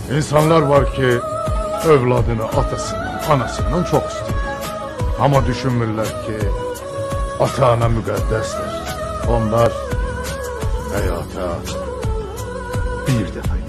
İnsanlar var ki övladını atasından, anasından çok istiyor. Ama düşünmürler ki ata-ana müqəddəsdir. Onlar hayata bir defa